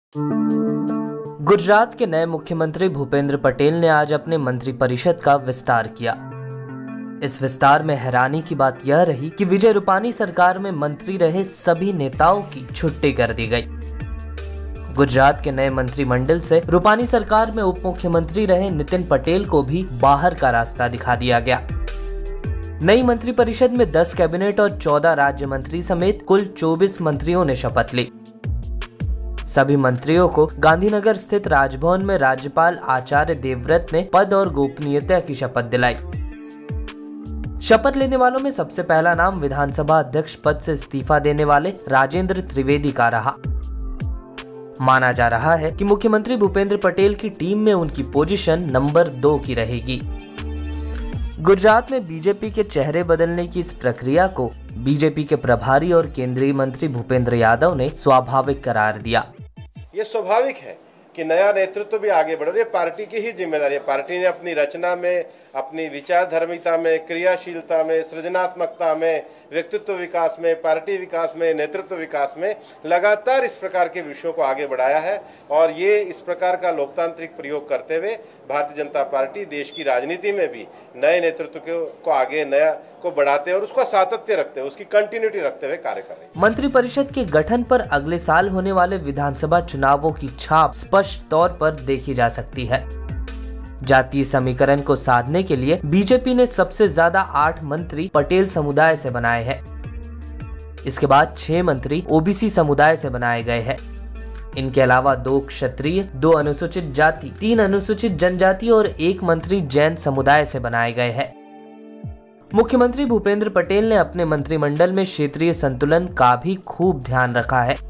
गुजरात के नए मुख्यमंत्री भूपेंद्र पटेल ने आज अपने मंत्रिपरिषद का विस्तार किया। इस विस्तार में हैरानी की बात यह रही कि विजय रूपानी सरकार में मंत्री रहे सभी नेताओं की छुट्टी कर दी गई। गुजरात के नए मंत्रिमंडल से रूपानी सरकार में उप मुख्यमंत्री रहे नितिन पटेल को भी बाहर का रास्ता दिखा दिया गया। नई मंत्रिपरिषद में 10 कैबिनेट और 14 राज्य मंत्री समेत कुल 24 मंत्रियों ने शपथ ली। सभी मंत्रियों को गांधीनगर स्थित राजभवन में राज्यपाल आचार्य देवव्रत ने पद और गोपनीयता की शपथ दिलाई। शपथ लेने वालों में सबसे पहला नाम विधानसभा अध्यक्ष पद से इस्तीफा देने वाले राजेंद्र त्रिवेदी का रहा। माना जा रहा है कि मुख्यमंत्री भूपेंद्र पटेल की टीम में उनकी पोजीशन नंबर 2 की रहेगी। गुजरात में बीजेपी के चेहरे बदलने की इस प्रक्रिया को बीजेपी के प्रभारी और केंद्रीय मंत्री भूपेंद्र यादव ने स्वाभाविक करार दिया। ये स्वाभाविक है कि नया नेतृत्व भी आगे बढ़ रही है। पार्टी की ही जिम्मेदारी है। पार्टी ने अपनी रचना में, अपनी विचारधर्मिता में, क्रियाशीलता में, सृजनात्मकता में, व्यक्तित्व विकास में, पार्टी विकास में, नेतृत्व विकास में लगातार इस प्रकार के विषयों को आगे बढ़ाया है। और ये इस प्रकार का लोकतांत्रिक प्रयोग करते हुए भारतीय जनता पार्टी देश की राजनीति में भी नए नेतृत्व को आगे नया को बढ़ाते और उसका सातत्य रखते हुए, उसकी कंटिन्यूटी रखते हुए कार्य कर रहे हैं। मंत्रिपरिषद के गठन पर अगले साल होने वाले विधानसभा चुनावों की छाप स्पष्ट तौर पर देखी जा सकती है। जातीय समीकरण को साधने के लिए बीजेपी ने सबसे ज्यादा 8 मंत्री पटेल समुदाय से बनाए हैं। इसके बाद 6 मंत्री ओबीसी समुदाय से बनाए गए हैं। इनके अलावा 2 क्षत्रिय, 2 अनुसूचित जाति, 3 अनुसूचित जनजाति और 1 मंत्री जैन समुदाय से बनाए गए हैं। मुख्यमंत्री भूपेंद्र पटेल ने अपने मंत्रिमंडल में क्षेत्रीय संतुलन का भी खूब ध्यान रखा है।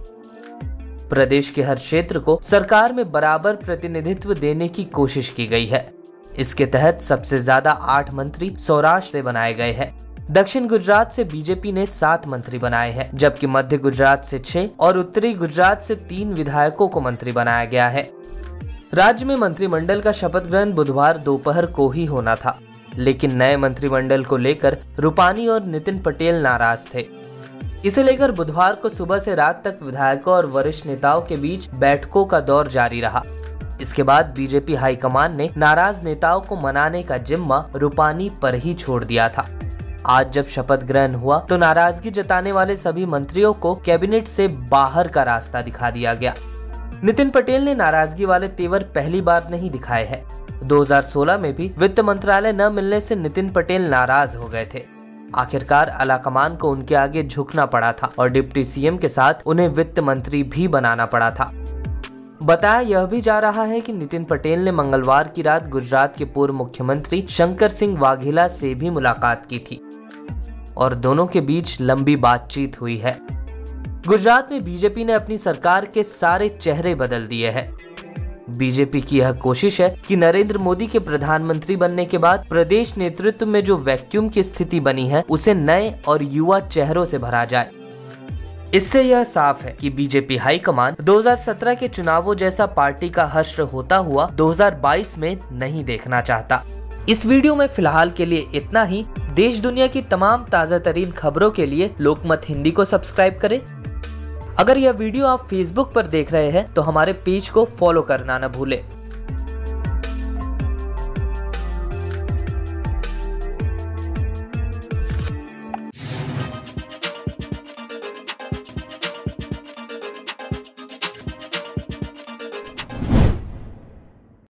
प्रदेश के हर क्षेत्र को सरकार में बराबर प्रतिनिधित्व देने की कोशिश की गई है। इसके तहत सबसे ज्यादा 8 मंत्री सौराष्ट्र से बनाए गए हैं। दक्षिण गुजरात से बीजेपी ने 7 मंत्री बनाए हैं, जबकि मध्य गुजरात से 6 और उत्तरी गुजरात से 3 विधायकों को मंत्री बनाया गया है। राज्य में मंत्रिमंडल का शपथ ग्रहण बुधवार दोपहर को ही होना था, लेकिन नए मंत्रिमंडल को लेकर रूपानी और नितिन पटेल नाराज थे। इसे लेकर बुधवार को सुबह से रात तक विधायकों और वरिष्ठ नेताओं के बीच बैठकों का दौर जारी रहा। इसके बाद बीजेपी हाईकमान ने नाराज नेताओं को मनाने का जिम्मा रूपानी पर ही छोड़ दिया था। आज जब शपथ ग्रहण हुआ तो नाराजगी जताने वाले सभी मंत्रियों को कैबिनेट से बाहर का रास्ता दिखा दिया गया। नितिन पटेल ने नाराजगी वाले तेवर पहली बार नहीं दिखाए हैं। 2016 में भी वित्त मंत्रालय न मिलने से नितिन पटेल नाराज हो गए थे। आखिरकार आलाकमान को उनके आगे झुकना पड़ा था और डिप्टी सीएम के साथ उन्हें वित्त मंत्री भी बनाना पड़ा था। बताया यह भी जा रहा है कि नितिन पटेल ने मंगलवार की रात गुजरात के पूर्व मुख्यमंत्री शंकर सिंह वाघेला से भी मुलाकात की थी और दोनों के बीच लंबी बातचीत हुई है। गुजरात में बीजेपी ने अपनी सरकार के सारे चेहरे बदल दिए हैं। बीजेपी की यह कोशिश है कि नरेंद्र मोदी के प्रधानमंत्री बनने के बाद प्रदेश नेतृत्व में जो वैक्यूम की स्थिति बनी है उसे नए और युवा चेहरों से भरा जाए। इससे यह साफ है कि बीजेपी हाईकमान 2017 के चुनावों जैसा पार्टी का हश्र होता हुआ 2022 में नहीं देखना चाहता। इस वीडियो में फिलहाल के लिए इतना ही। देश दुनिया की तमाम ताजा तरीन खबरों के लिए लोकमत हिंदी को सब्सक्राइब करें। अगर यह वीडियो आप फेसबुक पर देख रहे हैं तो हमारे पेज को फॉलो करना न भूलें।